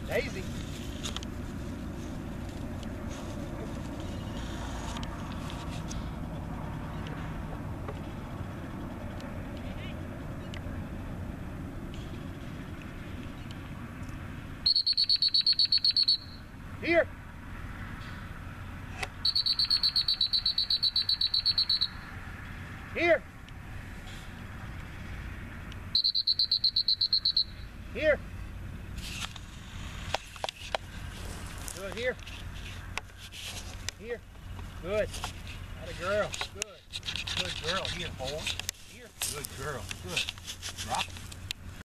Daisy. Here. Here. Here. Good. Here. Here. Good. Atta girl. Good. Good girl. Here, boy. Here. Good girl. Good.